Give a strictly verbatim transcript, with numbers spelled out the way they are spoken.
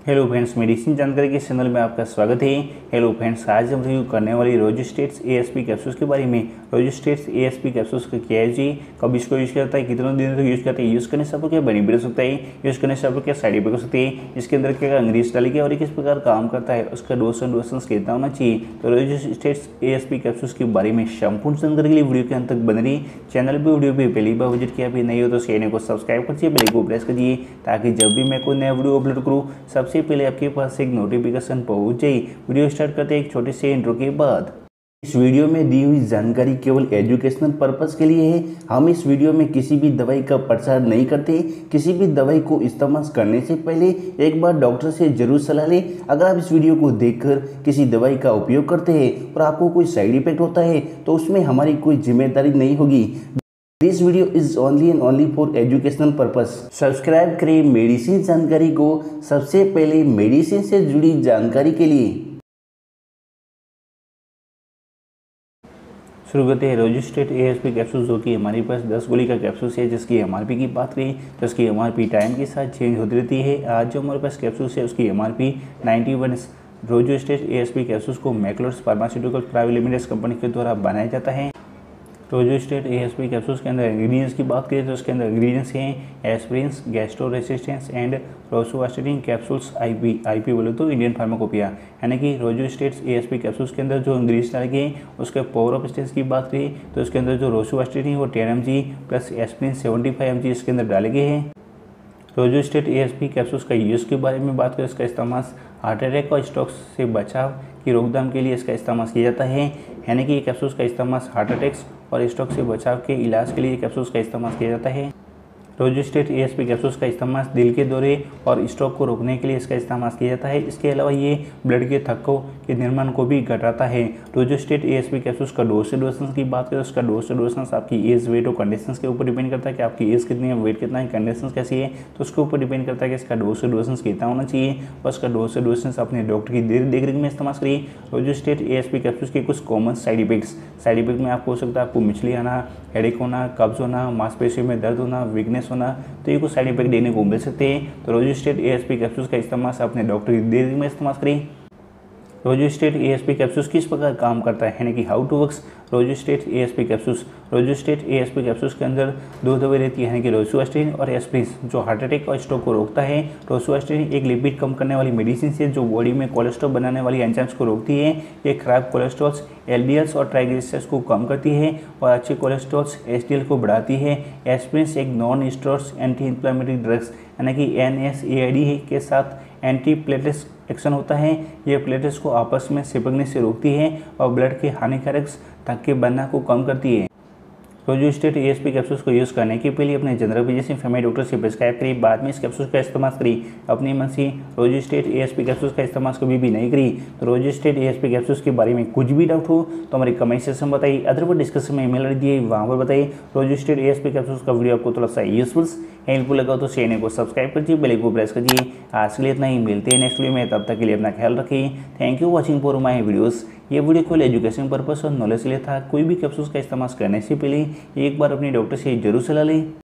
Hello friends, medicine जानकारी के channel में आपका स्वागत है। हेलो फ्रेंड्स, आज हम रिव्यू करने वाली रोजिस्टेट्स एएसपी कैप्सूल्स के बारे में। रोजिस्टेट्स एएसपी कैप्सूल्स का क्या है जी, कब इसको यूज़ किया जाता है, कितने दिनों तक यूज़ करते हैं, यूज़ करने से आपको क्या बेनिफिट हो सकता है, यूज़ करने से आपको क्या साइड इफेक्ट हो सकते हैं, इसके अंदर क्या इंग्रेडिएंट्स डाले गए और ये किस प्रकार काम करता है, उसका डोज एंड डोसेस कितना होना चाहिए। तो रोजिस्टेट्स एएसपी कैप्सूल्स के बारे में संपूर्ण जानकारी के लिए वीडियो के अंत तक बन रही। चैनल पर वीडियो भी पहली बार विजिट किया भी नहीं हो तो चैनल को सब्सक्राइब करिए, बेल को प्रेस करिए ताकि जब भी मैं कोई नया वीडियो अपलोड करूँ सबसे पहले आपके पास एक नोटिफिकेशन पहुंच जाए। वीडियो स्टार्ट करते हैं एक छोटे से इंट्रो के बाद। इस वीडियो में दी हुई जानकारी केवल एजुकेशनल पर्पस के लिए है। हम इस वीडियो में किसी भी दवाई का प्रचार नहीं करते। किसी भी दवाई को इस्तेमाल करने से पहले एक बार डॉक्टर से जरूर सलाह लें। अगर आप इस वीडियो को देखकर किसी दवाई का उपयोग करते हैं और आपको कोई साइड इफेक्ट होता है तो उसमें हमारी कोई जिम्मेदारी नहीं होगी। This video is only and only for educational purpose. Subscribe करें मेडिसिन जानकारी को सबसे पहले मेडिसिन से जुड़ी जानकारी के लिए। शुरू करते हैं रोजिस्टेट एएसपी कैप्सूल, जो कि हमारे पास दस गोली का कैप्सूल है, जिसकी एमआरपी की बात करें तो इसकी एमआरपी टाइम के साथ चेंज होती रहती है। आज जो हमारे पास कैप्सूल है उसकी MRP ninety one. Rozistat ASP capsule को Macleods pharmaceuticals private limited company के द्वारा बनाया जाता है। रोजिस्टेट एएसपी कैप्सूल्स के अंदर इंग्रेडिएंट्स की बात करें तो उसके अंदर इंग्रेडिएंट्स हैं aspirins, gastro resistance and rosuvastatin capsules IP IP बोले तो इंडियन फार्माकोपिया। यानी कि रोजिस्टेट्स एएसपी कैप्सूल्स के अंदर जो इंग्रेडिएंट्स डाले गए उसके पावर ऑफ स्टेंस की बात करें तो उसके अंदर जो रोसुवास्टेटिन वो ten M G plus aspirin seventy five M G इसके अंदर डाले गए हैं। रोजिस्टेट एएसपी कैप्सूल्स का यूज़ के बारे में बात करें, इसका इस्तेमाल हार्ट अटैक और स्ट्रोक से बचाव की रोकथाम के लिए इसका इस्तेमाल किया जाता है। यानी कि ये कैप्सूल्स का इस्तेमाल हार्ट अटैक्स और स्ट्रोक से बचाव के इलाज के लिए कैप्सूल्स का इस्तेमाल किया जाता है। रोजिस्टेट एएसपी कैप्सूल्स का इस्तेमाल दिल के दौरे और स्ट्रोक को रोकने के लिए इसका इस्तेमाल किया जाता है। इसके अलावा ये ब्लड के थक्कों के निर्माण को भी घटाता है। रोजिस्टेट एएसपी कैप्सूल्स का डोज डोसेंस की बात करें तो उसका डोज डोसेंस आपकी एज, वेट और कंडीशंस के ऊपर डिपेंड करता है कि आपकी एज कितनी है, वेट कितना है, कंडीशंस कैसी है, तो उसके ऊपर डिपेंड करता है कि इसका डोज डोसेंस कितना होना चाहिए और उसका डोज डोसेंस अपने डॉक्टर की देख रेख में इस्तेमाल करिए। रोजिस्टेट एएसपी कैप्सूल्स के कुछ common side effects side effect में आपको हो सकता है आपको मिचली आना, हेडेक होना, कब्ज होना, मांसपेशियों में दर्द होना, वीकनेस होना, तो ये कुछ साइड इफेक्ट देने को मिल सकते हैं। तो रोजिस्टेट एएसपी कैप्सूल्स का इस्तेमाल अपने डॉक्टर की देख रेख में इस्तेमाल करें। रोजिस्टेट एएसपी कैप्सूल्स किस प्रकार काम करता है, यानी कि how to works Rozistat ASP capsules. Rozistat ASP capsules के अंदर दो दवाई रहती है, यानी कि रोसुवास्टेटिन और एस्पिरिन, जो हार्ट अटैक और स्ट्रोक को रोकता है। रोसुवास्टेटिन एक लिपिड कम करने वाली मेडिसिन है जो बॉडी में कोलेस्ट्रॉल बनाने वाली एंजाइम्स को रोकती है। ये खराब कोलेस्ट्रॉल्स, एलडीएल्स और ट्राइग्लिसराइड्स को कम करती है और अच्छे कोलेस्ट्रॉल्स एचडीएल को बढ़ाती है। एस्पिरिन एक non steroid anti inflammatory drugs यानी कि एनएसएआईडी के साथ एंटी प्लेटलेट्स एक्शन होता है। ये प्लेटलेट्स को आपस में चिपकने से रोकती है और ब्लड के हानिकारक धक्के बनना को कम करती है। रोजिस्टेट एएसपी कैप्सूल्स को यूज़ करने के पहले अपने जनरल फिजिशियन फैमिली डॉक्टर से प्रिस्क्राइब करिए, बाद में इस कैप्सूल्स का इस्तेमाल करिए। अपनी मन से रोजिस्टेट एएसपी कैप्सूल्स का इस्तेमाल कभी भी नहीं करिए। तो रोजिस्टेट एएसपी कैप्सूल्स के बारे में कुछ भी डाउट हो तो हमारे कमेंट सेक्शन में बताइए, अदरवाइज डिस्कशन में ईमेल दिए वहाँ पर बताइए। रोजिस्टेट एएसपी कैप्सूल्स का वीडियो आपको थोड़ा सा यूजफुल हेल्पफुल लगा तो चैनल को सब्सक्राइब करिए, बेल को प्रेस करिए। आज के लिए इतना ही, मिलते हैं नेक्स्ट वीडियो में, तब तक के लिए अपना ख्याल रखिए। Thank you watching for my videos. ये वीडियो केवल एजुकेशन पर्पस और नॉलेज के लिए था। कोई भी कैप्सूल्स का इस्तेमाल करने से पहले एक बार अपने डॉक्टर से जरूर सलाह लें।